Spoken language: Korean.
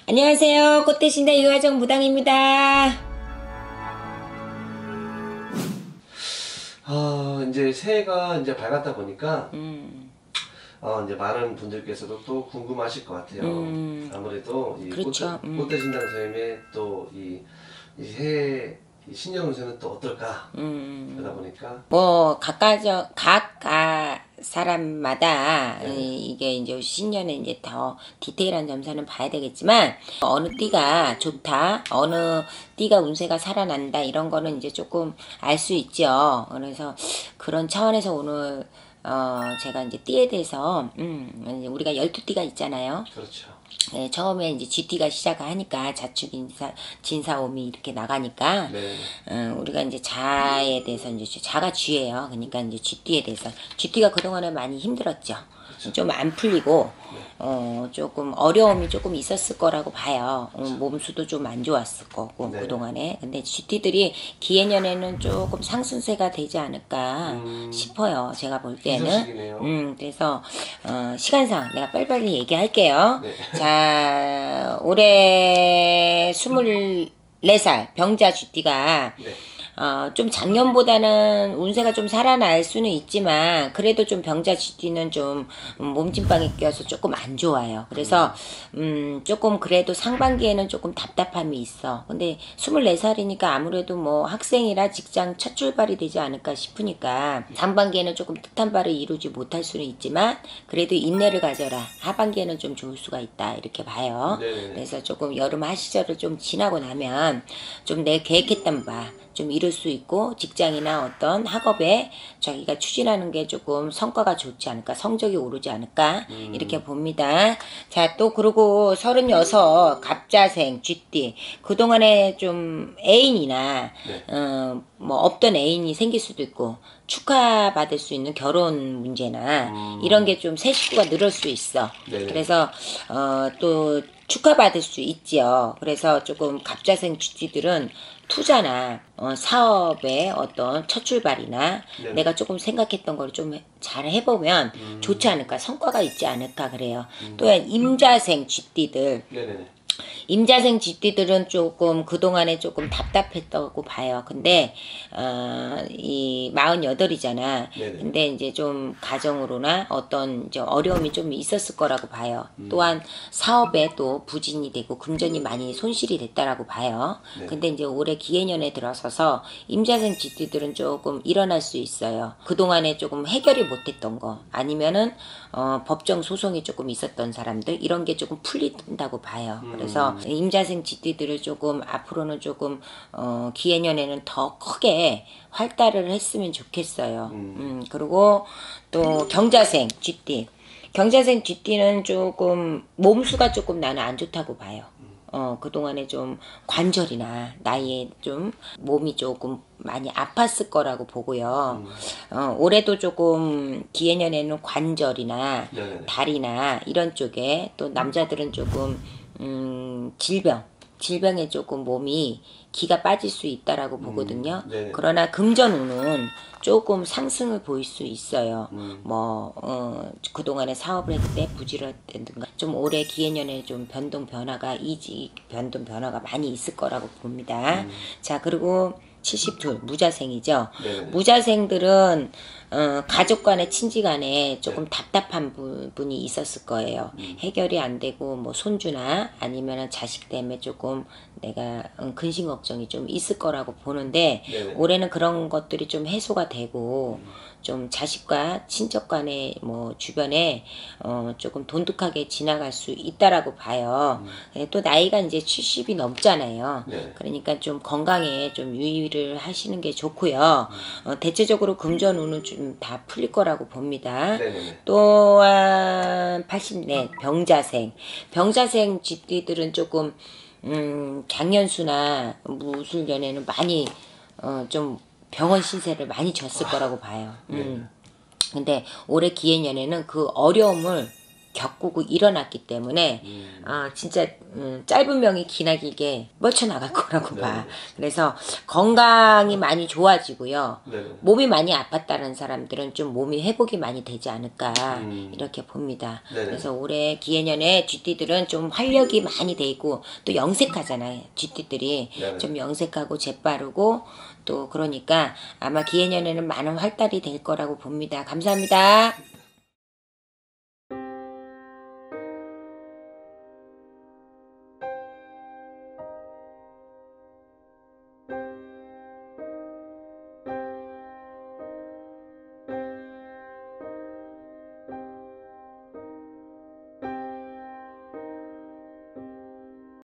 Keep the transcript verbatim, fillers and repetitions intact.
안녕하세요. 꽃대신다 유화정 무당입니다. 어, 이제 새해가 이제 밝았다 보니까, 음. 어, 이제 많은 분들께서도 또 궁금하실 것 같아요. 음. 아무래도 이 그렇죠. 꽃대, 음. 꽃대신당 선생님의 또 이, 이 새해 이 신년 운세는 또 어떨까? 음. 그러다 보니까. 뭐 각가적 각각 사람마다 네. 이- 이게 이제 신년에 이제 더 디테일한 점수는 봐야 되겠지만 어느 띠가 좋다, 어느 띠가 운세가 살아난다 이런 거는 이제 조금 알 수 있죠. 그래서 그런 차원에서 오늘 어 제가 이제 띠에 대해서 음 이제 우리가 열두 띠가 있잖아요. 그렇죠. 네, 처음에 이제 쥐띠가 시작하니까 자축 인사 진사오미 이렇게 나가니까 네. 어, 우리가 이제 자에 대해서 이제 자가 쥐예요. 그러니까 이제 쥐띠에 대해서 쥐띠가 그동안에 많이 힘들었죠. 그렇죠. 좀 안 풀리고 네. 어 조금 어려움이 조금 있었을 거라고 봐요. 어, 몸수도 좀 안 좋았을 거고 네. 그동안에. 근데 쥐띠들이 기해년에는 조금 상승세가 되지 않을까 음. 싶어요. 제가 볼 때는. 희소식이네요. 음, 그래서 어, 시간상 내가 빨리빨리 얘기할게요. 네. 자, 올해 스물네 살 병자 쥐띠가 네. 어, 좀 작년보다는 운세가 좀 살아날 수는 있지만 그래도 좀 병자 쥐띠는 좀 음, 몸찐빵이 껴서 조금 안 좋아요. 그래서 음, 조금 그래도 상반기에는 조금 답답함이 있어. 근데 스물네 살이니까 아무래도 뭐 학생이라 직장 첫 출발이 되지 않을까 싶으니까 상반기에는 조금 뜻한 바를 이루지 못할 수는 있지만 그래도 인내를 가져라. 하반기에는 좀 좋을 수가 있다. 이렇게 봐요. 네네네. 그래서 조금 여름 하시절을 좀 지나고 나면 좀 내 계획했던 바 좀 이룰 수 있고 직장이나 어떤 학업에 자기가 추진하는 게 조금 성과가 좋지 않을까, 성적이 오르지 않을까 음. 이렇게 봅니다. 자, 또 그리고 서른여섯 갑자생 쥐띠 그동안에 좀 애인이나 네. 어, 뭐 없던 애인이 생길 수도 있고 축하받을 수 있는 결혼 문제나 음. 이런 게 좀 새 식구가 늘을 수 있어. 네네. 그래서 어, 또 축하받을 수 있지요. 그래서 조금 갑자생 쥐띠들은 투자나 어, 사업의 어떤 첫 출발이나 네네. 내가 조금 생각했던 걸 좀 잘 해보면 음. 좋지 않을까, 성과가 있지 않을까 그래요. 음. 또 임자생 쥐띠들 네네네. 임자생 쥐띠들은 조금 그동안에 조금 답답했다고 봐요. 근데 어, 이 마흔여덟이잖아. 네네. 근데 이제 좀 가정으로나 어떤 이제 어려움이 좀 있었을 거라고 봐요. 음. 또한 사업에 또 부진이 되고 금전이 많이 손실이 됐다라고 봐요. 네. 근데 이제 올해 기해년에 들어서서 임자생 쥐띠들은 조금 일어날 수 있어요. 그동안에 조금 해결이 못했던 거 아니면은 어, 법정 소송이 조금 있었던 사람들 이런 게 조금 풀린다고 봐요. 음. 그래서 임자생 쥐띠들을 조금 앞으로는 조금 어, 기해년에는 더 크게 활달을 했으면 좋겠어요. 음. 음, 그리고 또 경자생 쥐띠 경자생 쥐띠는 조금 몸수가 조금 나는 안 좋다고 봐요. 어, 그동안에 좀 관절이나 나이에 좀 몸이 조금 많이 아팠을 거라고 보고요. 음. 어, 올해도 조금 기해년에는 관절이나 네네네. 다리나 이런 쪽에 또 남자들은 조금 음, 질병, 질병에 조금 몸이 기가 빠질 수 있다라고 보거든요. 음, 네네. 그러나 금전운은 조금 상승을 보일 수 있어요. 음. 뭐 어, 그동안에 사업을 했을 때 부지런했던가 좀 올해 기해년에 좀 변동 변화가 이직 변동 변화가 많이 있을 거라고 봅니다. 음. 자, 그리고 칠십이 무자생이죠. 네네. 무자생들은 어, 가족 간의 친지 간에 조금 네. 답답한 부분이 있었을 거예요. 음. 해결이 안 되고 뭐 손주나 아니면 자식 때문에 조금 내가 음, 근심 걱정이 좀 있을 거라고 보는데 네네. 올해는 그런 것들이 좀 해소가 되고 음. 좀 자식과 친척 간의 뭐 주변에 어 조금 돈독하게 지나갈 수 있다라고 봐요. 음. 예, 또 나이가 이제 칠십이 넘잖아요. 네. 그러니까 좀 건강에 좀 유의를 하시는 게 좋고요. 어, 대체적으로 금전운은 좀 다 풀릴 거라고 봅니다. 네네네. 또한 팔십사 병자생 병자생 쥐띠들은 조금 음, 장년수나 무술년에는 많이 어, 좀 병원 신세를 많이 졌을 거라고 봐요. 음. 근데 올해 기해년에는 그 어려움을 겪고 일어났기 때문에 음. 어, 진짜 음, 짧은 명이 기나 길게 뻗쳐나갈 거라고 네. 봐. 그래서 건강이 많이 좋아지고요. 네네. 몸이 많이 아팠다는 사람들은 좀 몸이 회복이 많이 되지 않을까 음. 이렇게 봅니다. 네네. 그래서 올해 기해년에 쥐띠들은 좀 활력이 많이 돼 있고 또 영색하잖아요. 쥐띠들이 네네. 좀 영색하고 재빠르고 또 그러니까 아마 기해년에는 많은 활달이 될 거라고 봅니다. 감사합니다.